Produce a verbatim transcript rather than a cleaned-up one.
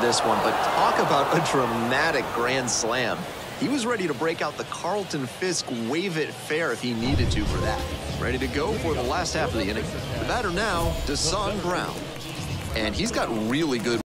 this one, but talk about a dramatic grand slam. He was ready to break out the Carlton Fisk wave it fair if he needed to for that. Ready to go for the last half of the inning. The batter now, Deshaun Brown. And he's got really good